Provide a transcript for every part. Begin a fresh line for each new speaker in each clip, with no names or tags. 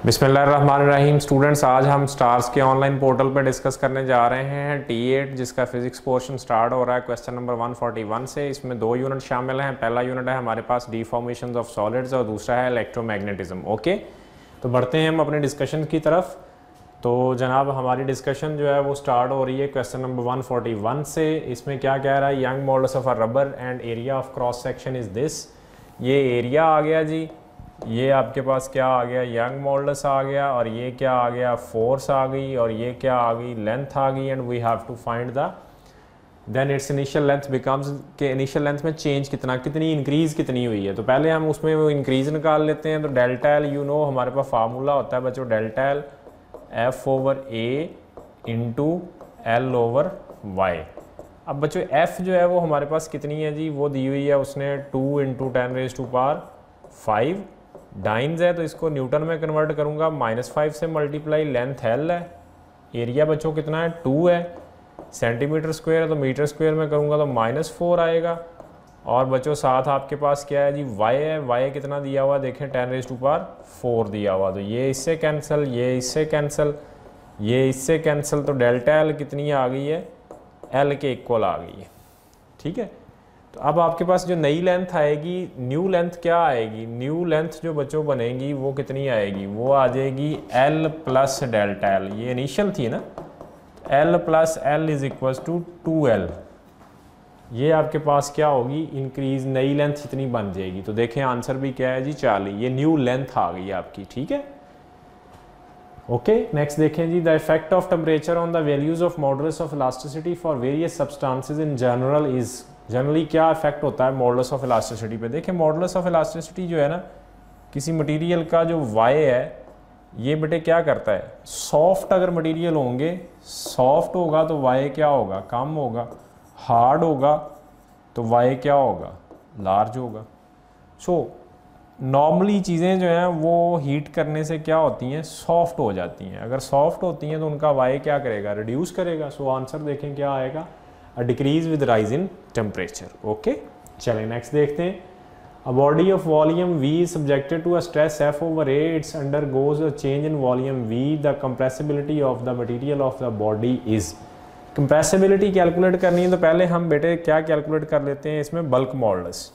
बिस्मिल्लाहिर्रहमानिर्रहीम स्टूडेंट्स, आज हम स्टार्स के ऑनलाइन पोर्टल पर डिस्कस करने जा रहे हैं T8 जिसका फिजिक्स पोर्शन स्टार्ट हो रहा है क्वेश्चन नंबर 141 से। इसमें दो यूनिट शामिल हैं। पहला यूनिट है हमारे पास डिफॉर्मेशंस ऑफ सॉलिड्स और दूसरा है इलेक्ट्रोमैग्नेटिज्म। ओके, तो बढ़ते हैं हम अपने डिस्कशन की तरफ। तो जनाब हमारी डिस्कशन जो है वो स्टार्ट हो रही है क्वेश्चन नंबर 141 से। इसमें क्या कह रहा है, Young modulus of a rubber and area of cross section is this. ये एरिया आ गया जी, ये आपके पास क्या आ गया, यंग मॉडुलस आ गया, और ये क्या आ गया, फोर्स आ गई, और ये क्या आ गई, लेंथ आ गई। And we have to find the then it's initial length becomes के इनिशियल लेंथ में चेंज कितनी इंक्रीज कितनी हुई है। तो पहले हम उसमें वो इंक्रीज निकाल लेते हैं। तो डेल्टा एल यू नो हमारे पास फार्मूला होता है बच्चों, delta L F over A into L over Y. अब बच्चों एफ जो है वो हमारे पास कितनी है जी, वो दी हुई है उसने 2 इंटू 10⁵ डाइन्स है, तो इसको न्यूटन में कन्वर्ट करूंगा, -5 से मल्टीप्लाई, लेंथ एल है, एरिया बच्चों कितना है 2 है, सेंटीमीटर स्क्वायर है तो मीटर स्क्वायर में करूंगा तो -4 आएगा। और बच्चों साथ आपके पास क्या है जी, वाई है, वाई कितना दिया हुआ देखें 10⁴ दिया हुआ, तो ये इससे कैंसिल, ये इससे कैंसिल, ये इससे कैंसिल, तो डेल्टा एल कितनी आ गई है, एल के इक्वल आ गई है। ठीक है, तो अब आपके पास जो नई लेंथ आएगी, न्यू लेंथ क्या आएगी, न्यू लेंथ जो बच्चों बनेगी वो कितनी आएगी, वो आ जाएगी एल प्लस डेल्टा एल। ये इनिशियल थी ना, L plus L is equal to 2L। ये आपके पास क्या होगी, इंक्रीज नई लेंथ इतनी बन जाएगी। तो देखें आंसर भी क्या है जी 40, ये न्यू लेंथ आ गई आपकी। ठीक है, ओके नेक्स्ट देखें जी, the effect of temperature on the values of modulus of elasticity for various substances in general is. Generally क्या इफेक्ट होता है मॉडुलस ऑफ इलास्टिसिटी पे। देखिए मॉडुलस ऑफ इलास्टिसिटी जो है ना, किसी मटेरियल का जो वाई है ये बेटे क्या करता है, सॉफ्ट अगर मटेरियल होंगे, सॉफ्ट होगा तो वाई क्या होगा, कम होगा, हार्ड होगा तो वाई क्या होगा, लार्ज होगा। सो नॉर्मली चीज़ें जो हैं वो हीट करने से क्या होती हैं, सॉफ्ट हो जाती हैं। अगर सॉफ्ट होती हैं तो उनका वाई क्या करेगा, रिड्यूस करेगा। सो आंसर देखें क्या आएगा, a decrease with rise in temperature. Okay चलें नेक्स्ट देखते हैं। A body of volume V is subjected to a stress F over A, it undergoes a change in volume V, the compressibility of the material of the body is। Compressibility calculate करनी है तो पहले हम बेटे क्या calculate कर लेते हैं, इसमें बल्क मॉडुलस।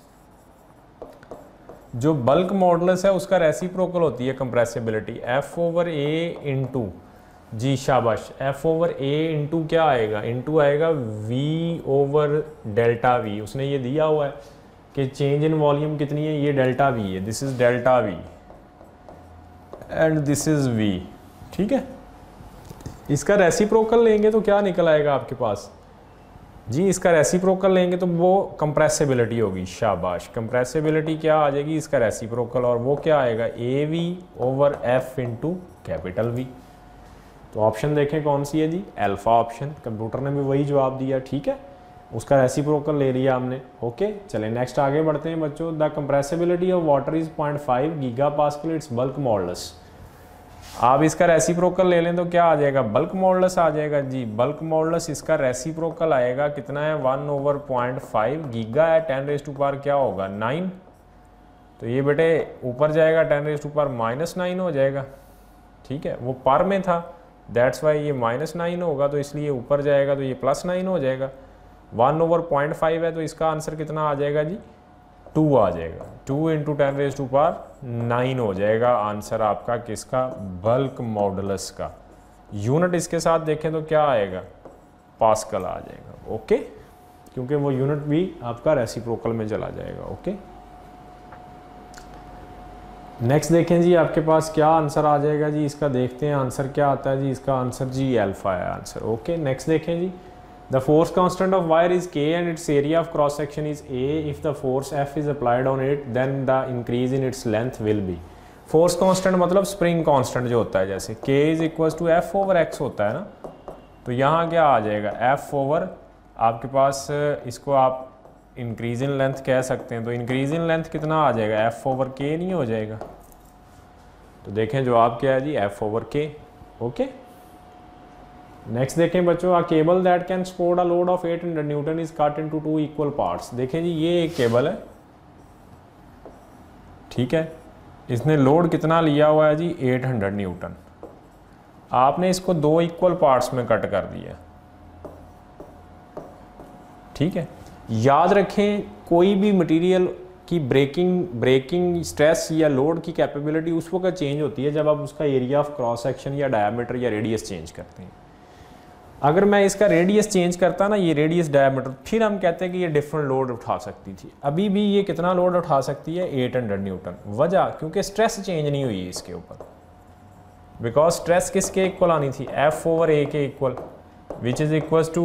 जो बल्क मॉडुलस है उसका रेसिप्रोकल होती है compressibility, F over A into, जी शाबाश, F ओवर A इंटू क्या आएगा, इंटू आएगा V ओवर डेल्टा V। उसने ये दिया हुआ है कि चेंज इन वॉल्यूम कितनी है, ये डेल्टा V है, this is delta V and this is V। ठीक है, इसका रेसिप्रोकल लेंगे तो क्या निकल आएगा आपके पास जी, इसका रेसिप्रोकल लेंगे तो वो कंप्रेसिबिलिटी होगी। शाबाश, कंप्रेसिबिलिटी क्या आ जाएगी, इसका रेसिप्रोकल, और वो क्या आएगा, AV over F into capital V। तो ऑप्शन देखें कौन सी है जी, अल्फा ऑप्शन। कंप्यूटर ने भी वही जवाब दिया। ठीक है, उसका रेसिप्रोकल ले लिया हमने। ओके चलें नेक्स्ट आगे बढ़ते हैं बच्चों। The compressibility of water is 0.5 giga pascal, it's bulk modulus. आप इसका रेसिप्रोकल ले लें तो क्या आ जाएगा, बल्क मॉडुलस आ जाएगा जी। बल्क मॉडुलस इसका रेसिप्रोकल आएगा कितना है, 1 ओवर 0.5, गीगा है 10⁻⁴ क्या होगा 9, तो ये बेटे ऊपर जाएगा 10⁻⁻⁹ हो जाएगा। ठीक है, वो पर में था, दैट्स वाई ये -9 होगा, तो इसलिए ऊपर जाएगा तो ये +9 हो जाएगा। 1 ओवर 0.5 है तो इसका आंसर कितना आ जाएगा जी, 2 आ जाएगा, 2 इंटू 10⁻⁹ हो जाएगा आंसर आपका किसका, बल्क मॉडुलस का। यूनिट इसके साथ देखें तो क्या आएगा, पास्कल आ जाएगा। ओके, क्योंकि वो यूनिट भी आपका रेसिप्रोकल में चला जाएगा। ओके नेक्स्ट देखें जी, आपके पास क्या आंसर आ जाएगा जी, इसका देखते हैं आंसर क्या आता है जी। इसका आंसर जी अल्फा है आंसर। ओके नेक्स्ट देखें जी, the force constant of wire is K and its area of cross section is A. If the force F is applied on it, then the increase in its length will be। force constant मतलब spring constant जो होता है, जैसे K is equals to F over X होता है ना, तो यहाँ क्या आ जाएगा, F over आपके पास, इसको आप इंक्रीज इन लेंथ कह सकते हैं, तो इंक्रीज इन लेंथ कितना आ जाएगा, F over K नहीं हो जाएगा। तो देखें जवाब क्या है जी, F over K। Okay next देखें बच्चों, a cable that can support a load of 800 newton is cut into 2 equal parts. देखें जी ये एक केबल है, ठीक है, इसने लोड कितना लिया हुआ है जी 800 न्यूटन। आपने इसको 2 इक्वल पार्ट्स में कट कर दिया, ठीक है। याद रखें कोई भी मटेरियल की ब्रेकिंग स्ट्रेस या लोड की कैपेबिलिटी उस वक्त चेंज होती है जब आप उसका एरिया ऑफ क्रॉस सेक्शन या डायमीटर या रेडियस चेंज करते हैं। अगर मैं इसका रेडियस चेंज करता ना, ये रेडियस डायमीटर, फिर हम कहते हैं कि ये डिफरेंट लोड उठा सकती थी। अभी भी ये कितना लोड उठा सकती है 800 न्यूटन। वजह क्योंकि स्ट्रेस चेंज नहीं हुई इसके ऊपर, बिकॉज स्ट्रेस किसके इक्वल आनी थी, F/A के equal, which is equal to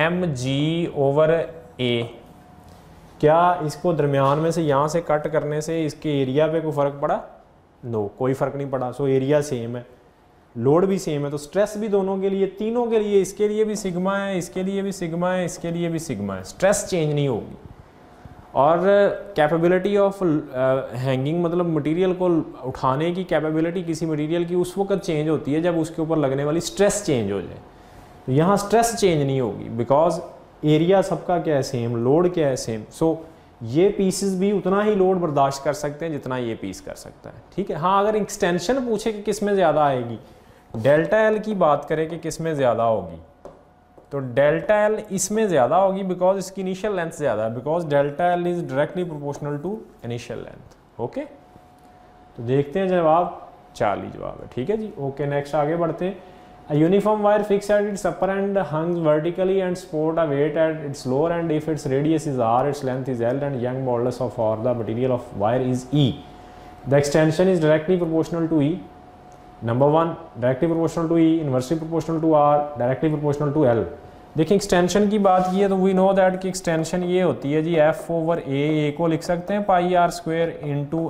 mg/a। क्या इसको दरमियान में से यहाँ से कट करने से इसके एरिया पे कोई फ़र्क पड़ा? नो, कोई फ़र्क नहीं पड़ा। सो एरिया सेम है, लोड भी सेम है, तो स्ट्रेस भी दोनों के लिए, तीनों के लिए, इसके लिए भी सिग्मा है, इसके लिए भी सिग्मा है, इसके लिए भी सिग्मा है। स्ट्रेस चेंज नहीं होगी। और कैपेबिलिटी ऑफ हैंगिंग मतलब मटेरियल को उठाने की कैपेबिलिटी किसी मटेरियल की उस वक्त चेंज होती है जब उसके ऊपर लगने वाली स्ट्रेस चेंज हो जाए। तो यहाँ स्ट्रेस चेंज नहीं होगी बिकॉज एरिया सबका क्या है सेम, लोड क्या है सेम। सो ये पीसेस भी उतना ही लोड बर्दाश्त कर सकते हैं जितना ये पीस कर सकता है, ठीक है। हाँ, अगर एक्सटेंशन पूछे कि किस में ज़्यादा आएगी, डेल्टा एल की बात करें कि किस में ज़्यादा होगी, तो डेल्टा एल इसमें ज़्यादा होगी बिकॉज इसकी इनिशियल लेंथ ज़्यादा है, because delta L is directly proportional to initial length. Okay, तो देखते हैं जवाब, 40 जवाब है, ठीक है जी। ओके, नेक्स्ट आगे बढ़ते हैं। A uniform wire fixed at its upper end hangs vertically and support a weight at its lower end. If its radius is r, its length is l, and Young modulus of r, the material of wire is E. The extension is directly proportional to E. Number 1, directly proportional to E, inversely proportional to R, directly proportional to L. देखिए extension की बात की है तो we know that कि extension ये होती है जी F/A को लिख सकते हैं पाई r स्क्वायर इंटू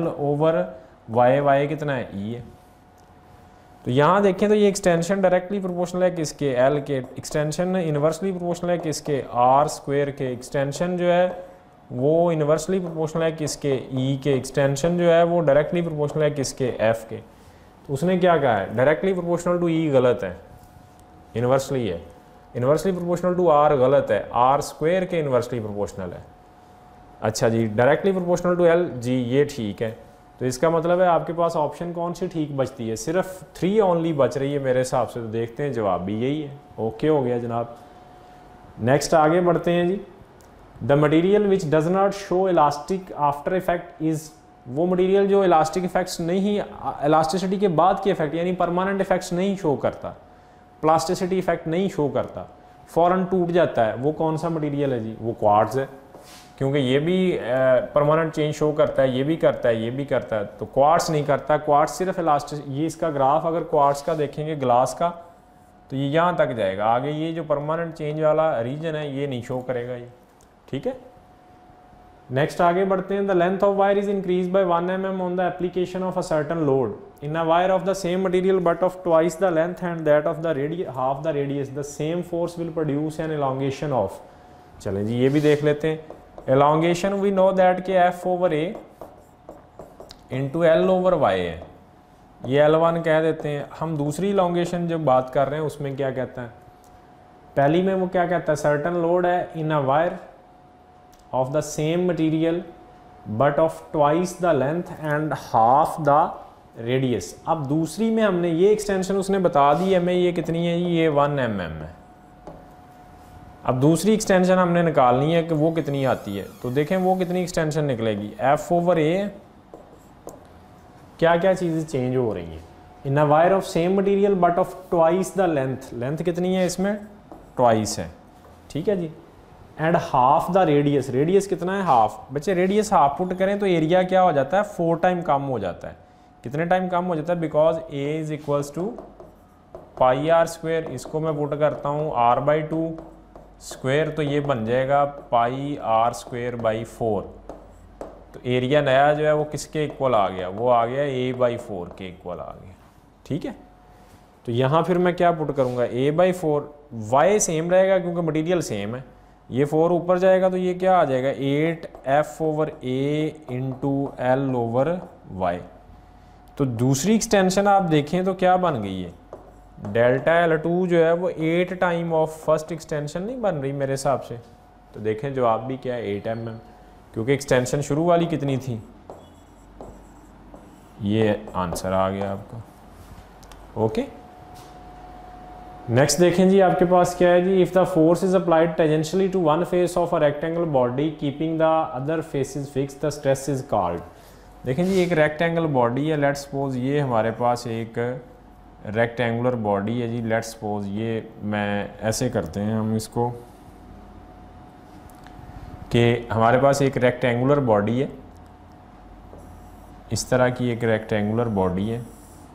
L/y कितना है E है। तो यहाँ देखें तो ये एक्सटेंशन डायरेक्टली प्रोपोर्शनल है किसके, L के। एक्सटेंशन इन्वर्सली प्रोपोर्शनल है किसके, R स्क्वायर के। एक्सटेंशन जो है वो इन्वर्सली प्रोपोर्शनल है किसके, E के। एक्सटेंशन जो है वो डायरेक्टली प्रोपोर्शनल है किसके, F के। तो उसने क्या कहा है, डायरेक्टली प्रोपोर्शनल टू E गलत है, इन्वर्सली है। इन्वर्सली प्रोपोर्शनल टू R गलत है, R स्क्वायर के इन्वर्सली प्रोपोर्शनल है। अच्छा जी, डायरेक्टली प्रोपोर्शनल टू L जी, ये ठीक है। तो इसका मतलब है आपके पास ऑप्शन कौन सी ठीक बचती है, सिर्फ 3 ओनली बच रही है मेरे हिसाब से। तो देखते हैं जवाब भी यही है। ओके हो गया जनाब। नेक्स्ट आगे बढ़ते हैं जी। The material which does not show elastic after effect is, वो मटेरियल जो इलास्टिक इफेक्ट्स नहीं, इलास्टिसिटी के बाद के इफेक्ट यानी परमानेंट इफेक्ट्स नहीं शो करता, प्लास्टिसिटी इफेक्ट नहीं शो करता, फौरन टूट जाता है, वो कौन सा मटेरियल है जी, वो क्वार्ट्ज है। क्योंकि ये भी परमानेंट चेंज शो करता है, ये भी करता है, ये भी करता है, तो क्वार्ट्स नहीं करता। क्वार्ट्स सिर्फ इलास्टिक, ये इसका ग्राफ अगर क्वार्ट्स का देखेंगे ग्लास का तो ये यहाँ तक जाएगा, आगे ये जो परमानेंट चेंज वाला रीजन है ये नहीं शो करेगा ये, ठीक है। नेक्स्ट आगे बढ़ते हैं। The length of wire is increase by 1 mm on the application of a certain load in a wire of the same material but of twice the length and that of the half the radius, the same force will produce an elongation of. चलें जी, ये भी देख लेते हैं। Elongation we know that के F/A into L/Y है, ये L1 कह देते हैं हम। दूसरी एलोंगेशन जब बात कर रहे हैं उसमें क्या कहता है, पहली में वो क्या कहता है, सर्टन लोड है in a wire of the same material but of twice the length and half the radius. अब दूसरी में हमने ये एक्सटेंशन उसने बता दी हमें, ये कितनी है, ये 1 mm है। अब दूसरी एक्सटेंशन हमने निकालनी है कि वो कितनी आती है, तो देखें वो कितनी एक्सटेंशन निकलेगी। F/A क्या क्या चीज़ें चेंज हो रही हैं, in a wire of same material but of twice the length, length कितनी है इसमें, ट्वाइस है, ठीक है जी। And half the radius, radius कितना है, हाफ। बच्चे रेडियस हाफ पुट करें तो एरिया क्या हो जाता है, 4 टाइम कम हो जाता है। कितने टाइम कम हो जाता है, because A is equals to pi r square, इसको मैं पुट करता हूँ r/2 स्क्वायर, तो ये बन जाएगा पाई r स्क्वायर बाई 4। तो एरिया नया जो है वो किसके इक्वल आ गया, वो आ गया A/4 के इक्वल आ गया, ठीक है। तो यहाँ फिर मैं क्या पुट करूँगा, A/4, y सेम रहेगा क्योंकि मटेरियल सेम है, ये 4 ऊपर जाएगा तो ये क्या आ जाएगा 8F/A इंटू L/Y। तो दूसरी एक्सटेंशन आप देखें तो क्या बन गई है, डेल्टा L2 जो है वो 8 टाइम ऑफ फर्स्ट एक्सटेंशन नहीं बन रही मेरे हिसाब से। तो देखें जवाब भी क्या है 8 mm, क्योंकि एक्सटेंशन शुरू वाली कितनी थी ये आंसर आ गया आपका। ओके, नेक्स्ट देखें जी, आपके पास क्या है जी, if the force is applied tangentially to one face of a rectangle body keeping the other faces fix, the stress is called. देखें जी, एक रेक्टेंगल बॉडी है, लेट्स सपोज ये हमारे पास एक रेक्टेंगुलर बॉडी है जी, लेट्स सपोज ये मैं ऐसे करते हैं हम इसको कि हमारे पास एक रेक्टेंगुलर बॉडी है, इस तरह की एक रेक्टेंगुलर बॉडी है,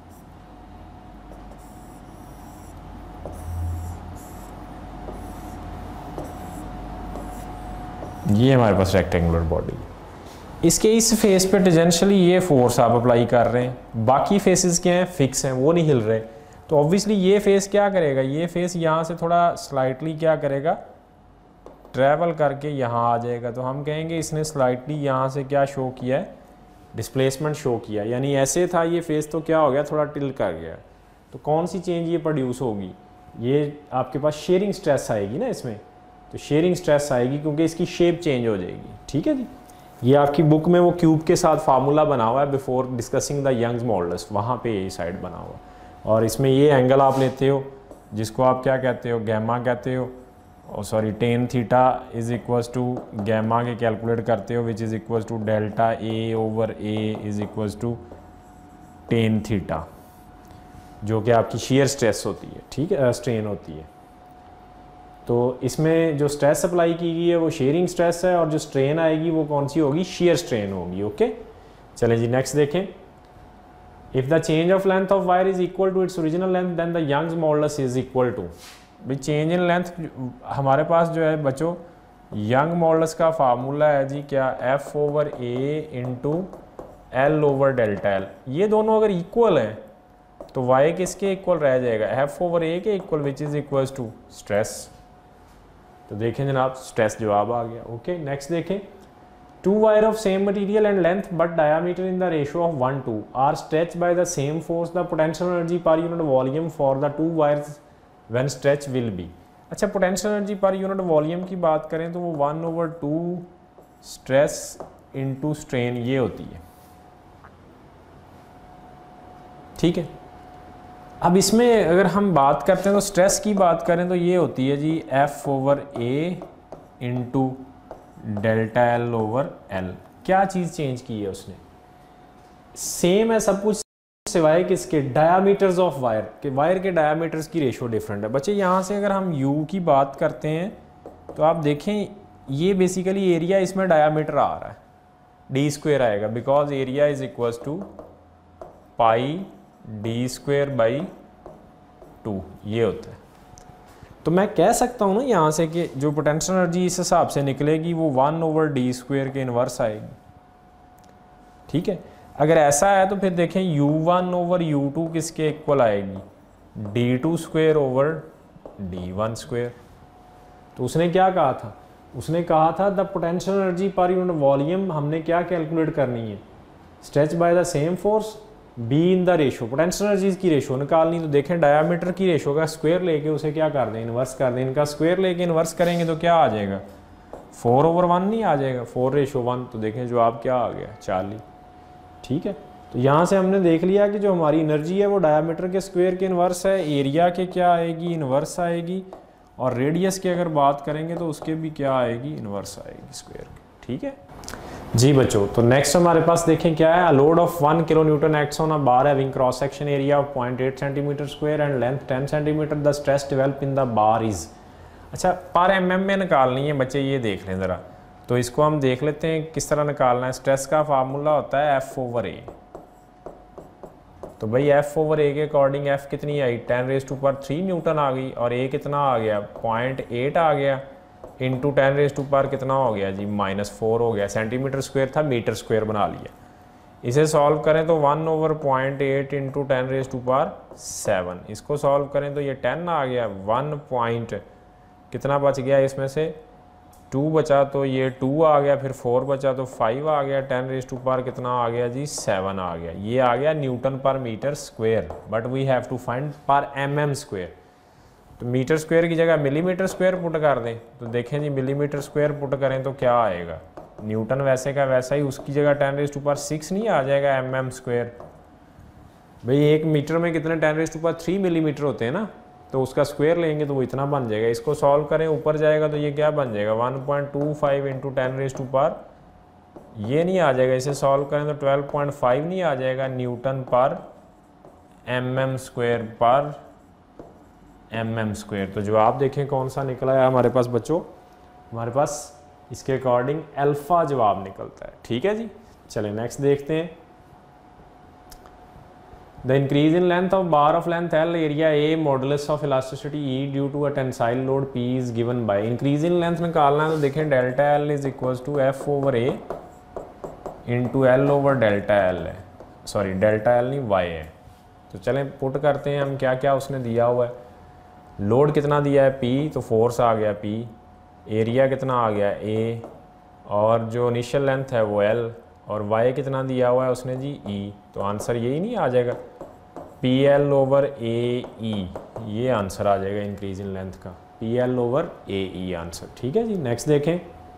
ये हमारे पास रेक्टेंगुलर बॉडी है। इसके इस फेस पे टेंजेंशियली ये फोर्स आप अप्लाई कर रहे हैं, बाकी फेसेस क्या हैं, फिक्स हैं, वो नहीं हिल रहे। तो ऑब्वियसली ये फेस क्या करेगा, ये फेस यहाँ से थोड़ा स्लाइटली क्या करेगा, ट्रैवल करके यहाँ आ जाएगा। तो हम कहेंगे इसने स्लाइटली यहाँ से क्या शो किया है, डिस्प्लेसमेंट शो किया, यानी ऐसे था ये फेस तो क्या हो गया, थोड़ा टिल्ट कर गया। तो कौन सी चेंज ये प्रोड्यूस होगी, ये आपके पास शेयरिंग स्ट्रेस आएगी ना इसमें, तो शेयरिंग स्ट्रेस आएगी क्योंकि इसकी शेप चेंज हो जाएगी। ठीक है जी, ये आपकी बुक में वो क्यूब के साथ फार्मूला बना हुआ है before discussing the Young's modulus, वहाँ पे ये साइड बना हुआ। और इसमें ये एंगल आप लेते हो जिसको आप क्या कहते हो, गैमा कहते हो, और sorry tan theta is equals to gamma के कैलकुलेट करते हो which is equals to delta A over A is equals to tan theta, जो कि आपकी शेयर स्ट्रेस होती है। ठीक है, स्ट्रेन होती है। तो इसमें जो स्ट्रेस अप्लाई की गई है वो शेयरिंग स्ट्रेस है, और जो स्ट्रेन आएगी वो कौन सी होगी, शेयर स्ट्रेन होगी। ओके, चलें जी नेक्स्ट देखें। If the change of length of wire is equal to its original length then the Young's modulus is equal to, भाई चेंज इन लेंथ हमारे पास जो है बच्चों, यंग मॉडुलस का फार्मूला है जी क्या, F over A into L over delta L. ये दोनों अगर इक्वल हैं तो वाई किसके इक्वल रह जाएगा, एफ ओवर ए के equal which is equals to stress. तो देखें जनाब, स्ट्रेस जवाब आ गया। ओके, नेक्स्ट देखें। Two wire of same material and length but diameter in the ratio of 1:2 are stretch by the same force, the potential energy per unit volume for the two wires when stretch will be. अच्छा, potential energy per unit volume की बात करें तो वो 1/2 stress into strain ये होती है। ठीक है, अब इसमें अगर हम बात करते हैं तो स्ट्रेस की बात करें तो ये होती है जी F over A into delta L over L. क्या चीज़ चेंज की है उसने, सेम है सब कुछ सिवाय किसके, डायामीटर्स ऑफ वायर के, वायर के डायामीटर्स की रेशो डिफरेंट है। बच्चे यहाँ से अगर हम यू की बात करते हैं तो आप देखें ये बेसिकली एरिया इसमें डायामीटर आ रहा है, डी स्क्वेयर आएगा, because area is equals to pi D square by 2, ये होता है। तो मैं कह सकता हूँ ना यहाँ से कि जो पोटेंशियल एनर्जी इस हिसाब से निकलेगी वो 1/d स्क्वेयर के इन्वर्स आएगी। ठीक है, अगर ऐसा है तो फिर देखें u1 ओवर u2 किसके इक्वल आएगी, d2 square over d1 square. तो उसने क्या कहा था, उसने कहा था the potential energy per unit volume हमने क्या कैलकुलेट करनी है, stretch by the same force be in the ratio, potential energies की रेशो निकालनी। तो देखें डायामीटर की रेशो का स्क्वायर लेके उसे क्या कर दें, इन्वर्स कर दें। इनका स्क्वायर लेके इन्वर्स करेंगे तो क्या आ जाएगा, 4/1 नहीं आ जाएगा, 4:1। तो देखें जवाब क्या आ गया, 40। ठीक है, तो यहाँ से हमने देख लिया कि जो हमारी एनर्जी है वो डायामीटर के स्क्वायर के इन्वर्स है, एरिया के क्या आएगी, इन्वर्स आएगी, और रेडियस की अगर बात करेंगे तो उसके भी क्या आएगी, इन्वर्स आएगी स्क्वायर की। ठीक है जी बच्चों, तो नेक्स्ट हमारे पास देखें क्या है, load of 1 kilo newton acts on a bar having cross section area of 0.8 centimetre square and length 10 centimetre, the stress develop in the bar is. अच्छा, पर mm में निकालनी है बच्चे, ये देख लें ज़रा। तो इसको हम देख लेते हैं किस तरह निकालना है। स्ट्रेस का फार्मूला होता है एफ ओवर ए। तो भाई एफ ओवर ए के अकॉर्डिंग एफ कितनी आई, 10⁻³ न्यूटन आ गई, और ए कितना आ गया, 0.8 आ गया, इंटू 10⁻³ कितना हो गया जी, -4 हो गया। सेंटीमीटर स्क्वायर था, मीटर स्क्वायर बना लिया। इसे सॉल्व करें तो 1/0.8 इंटू 10⁻7, इसको सॉल्व करें तो ये 10 आ गया, 1 पॉइंट कितना बच गया, इसमें से 2 बचा तो ये 2 आ गया, फिर 4 बचा तो 5 आ गया, 10⁻⁻ कितना आ गया जी, 7 आ गया। ये आ गया newton per metre square, but we have to find per mm square. तो मीटर स्क्वायर की जगह मिलीमीटर स्क्वायर पुट कर दें। तो देखें जी मिलीमीटर स्क्वायर पुट करें तो क्या आएगा, न्यूटन वैसे का वैसा ही, उसकी जगह 10⁶ नहीं आ जाएगा mm²। भाई 1 मीटर में कितने 10⁻³ मिलीमीटर होते हैं ना, तो उसका स्क्वायर लेंगे तो वो इतना बन जाएगा। इसको सॉल्व करें ऊपर जाएगा तो ये क्या बन जाएगा 1.25 × 10⁻, ये नहीं आ जाएगा। इसे सॉल्व करें तो 12.5 नहीं आ जाएगा न्यूटन पर mm²। तो जवाब देखें कौन सा निकला है हमारे पास बच्चों, हमारे पास इसके अकॉर्डिंग अल्फा जवाब निकलता है। ठीक है जी, चलें नेक्स्ट देखते हैं। The increase in length of bar of length L, area A, modulus of elasticity E due to a tensile load P is given by. Increase in length निकालना है तो देखें delta L is equal to F/A इंटू L/डेल्टा L है, sorry delta L नहीं Y है। तो चलें पुट करते हैं हम क्या क्या उसने दिया हुआ है। लोड कितना दिया है P, तो फोर्स आ गया P, एरिया कितना आ गया A, और जो इनिशियल लेंथ है वो L, और Y कितना दिया हुआ है उसने जी E। तो आंसर यही नहीं आ जाएगा PL/AE, ये आंसर आ जाएगा इंक्रीज इन लेंथ का, PL/AE आंसर। ठीक है जी, नेक्स्ट देखें।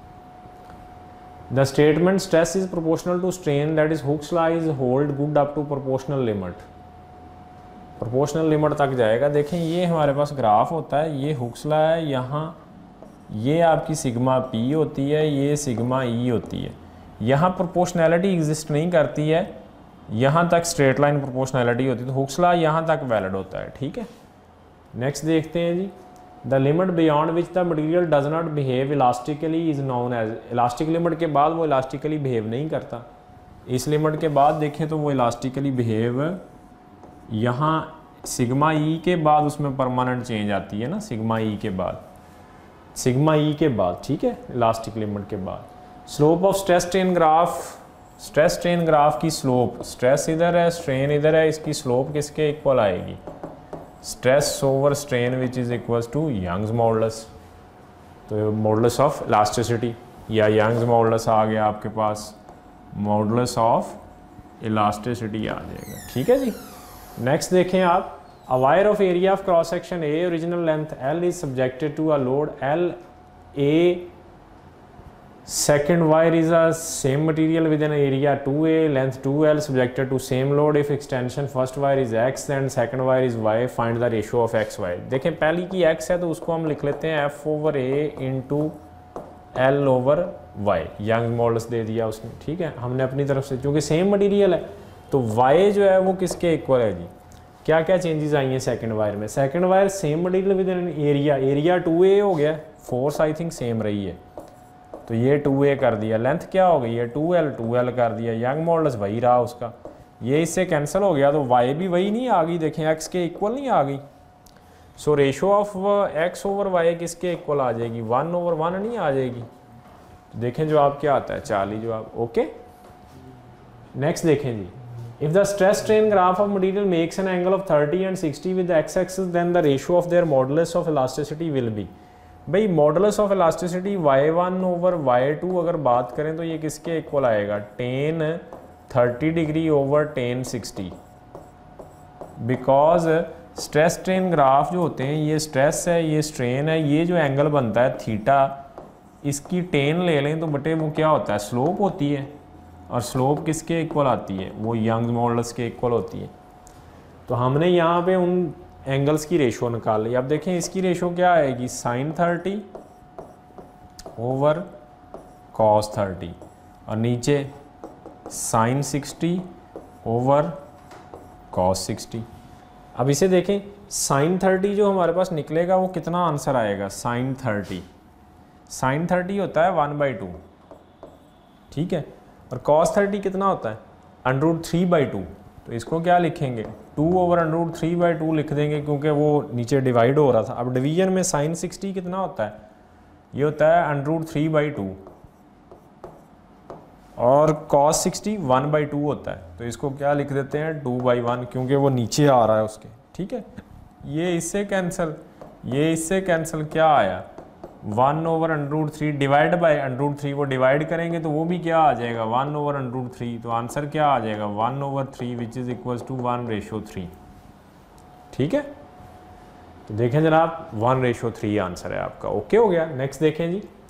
The statement stress is proportional to strain that is Hooke's law is hold good up to proportional limit. Proportional limit तक जाएगा। देखें ये हमारे पास ग्राफ होता है, ये हुक्स लॉ है, यहाँ ये आपकी सिग्मा P होती है, ये सिग्मा E होती है। यहाँ प्रोपोर्शनैलिटी एग्जिस्ट नहीं करती है, यहाँ तक स्ट्रेट लाइन प्रोपोर्शनैलिटी होती है, तो हुक्स लॉ यहाँ तक वैलिड होता है। ठीक है, नेक्स्ट देखते हैं जी। The limit beyond which the material does not behave elastically is known as. Elastic limit के बाद वो इलास्टिकली बिहेव नहीं करता, इस लिमिट के बाद देखें तो वो इलास्टिकली बिहेव, यहाँ सिग्मा E के बाद उसमें परमानेंट चेंज आती है ना, सिग्मा E के बाद, सिग्मा E के बाद, ठीक है, इलास्टिक लिमिट के बाद। Slope of stress strain graph, stress strain graph की स्लोप, स्ट्रेस इधर है स्ट्रेन इधर है, इसकी स्लोप किसके इक्वल आएगी, stress over strain which is equal to Young's modulus. तो मॉडुलस ऑफ इलास्टिसिटी या यंग्स मॉडुलस आ गया आपके पास, मॉडुलस ऑफ इलास्टिसिटी आ जाएगा। ठीक है जी, नेक्स्ट देखें आप। A wire of area of cross section A, original length L is subjected to a load L. A second wire is a same material with an area 2A, length 2L, subjected to same load. If extension first wire is X and second wire is Y, find the ratio of X, Y। देखें पहली की X है तो उसको हम लिख लेते हैं F/A into L/Y, young modulus दे दिया उसने। ठीक है, हमने अपनी तरफ से, क्योंकि सेम मटेरियल है तो Y जो है वो किसके इक्वल है जी। क्या क्या चेंजेस आई हैं सेकंड वायर में, second wire same material with an area, area 2A हो गया, फोर्स आई थिंक सेम रही है तो ये 2A कर दिया, लेंथ क्या हो गई है 2L कर दिया, यंग मॉडुलस वही रहा उसका, ये इससे कैंसिल हो गया तो Y भी वही नहीं आ गई, देखें X के इक्वल नहीं आ गई। सो रेशो ऑफ X/Y किसके इक्वल आ जाएगी, 1/1 नहीं आ जाएगी। तो देखें जवाब क्या आता है 40 जवाब। ओके, नेक्स्ट देखें जी। If the stress strain graph of material makes an angle of 30 and 60 with the x-axis, then the ratio of their modulus of elasticity will be। भाई modulus of elasticity y1/y2 अगर बात करें तो ये किसके equal आएगा, tan 30 degree over tan 60। Because stress strain graph जो होते हैं, ये स्ट्रेस है ये स्ट्रेन है, ये जो एंगल बनता है थीटा, इसकी tan ले लें तो बटे वो क्या होता है स्लोप होती है, और स्लोप किसके इक्वल आती है, वो यंग्स मॉडुलस के इक्वल होती है। तो हमने यहाँ पे उन एंगल्स की रेशो निकाल ली। अब देखें इसकी रेशो क्या आएगी, sin 30 ओवर cos 30, और नीचे sin 60 ओवर cos 60। अब इसे देखें sin 30 जो हमारे पास निकलेगा वो कितना आंसर आएगा, sin 30 होता है 1/2, ठीक है, और cos 30 कितना होता है √3/2। तो इसको क्या लिखेंगे 2/√3/2 लिख देंगे, क्योंकि वो नीचे डिवाइड हो रहा था। अब डिवीजन में sin 60 कितना होता है, ये होता है √3/2, और cos 60 1/2 होता है। तो इसको क्या लिख देते हैं 2/1, क्योंकि वो नीचे आ रहा है उसके। ठीक है, ये इससे कैंसिल, ये इससे कैंसिल, क्या आया 1/√3 डिवाइड बाय √3, वो डिवाइड करेंगे तो वो भी क्या आ जाएगा 1/√3। तो आंसर क्या आ जाएगा 1/3 विच इज इक्वल टू 1/3। ठीक है, तो देखें जनाब 1/3 आंसर है आपका। ओके हो गया, नेक्स्ट देखें जी।